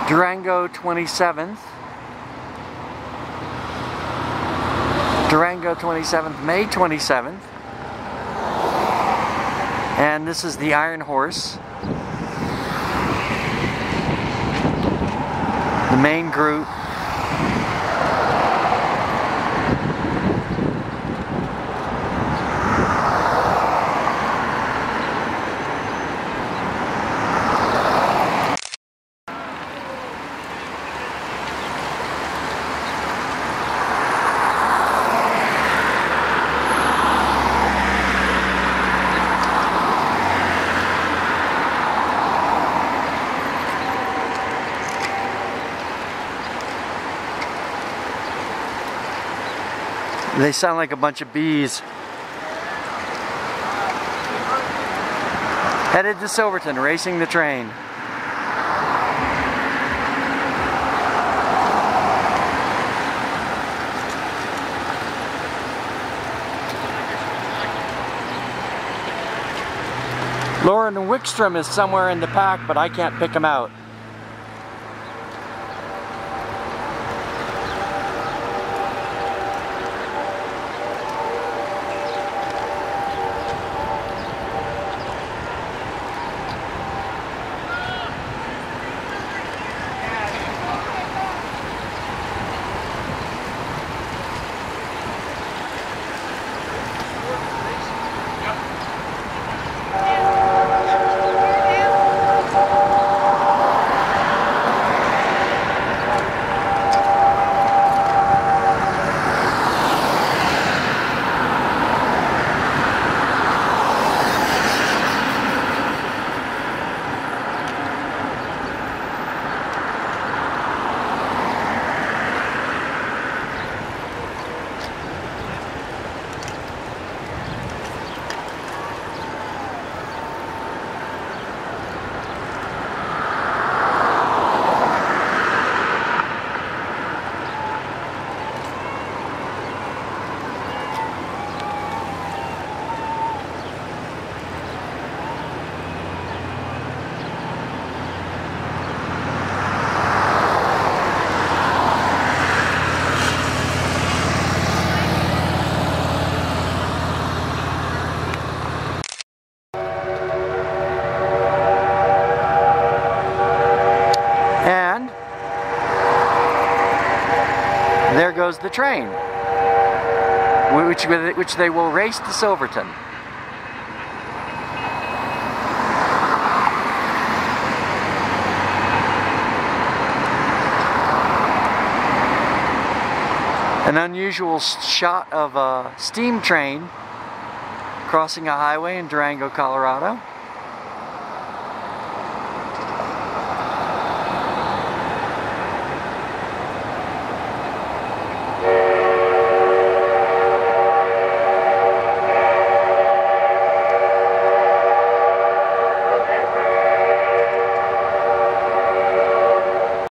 Durango 27th. Durango 27th, May 27th. And this is the Iron Horse. The main group. They sound like a bunch of bees. Headed to Silverton, racing the train. Lauren Wickstrom is somewhere in the pack, but I can't pick him out. And there goes the train, which they will race to Silverton. An unusual shot of a steam train crossing a highway in Durango, Colorado.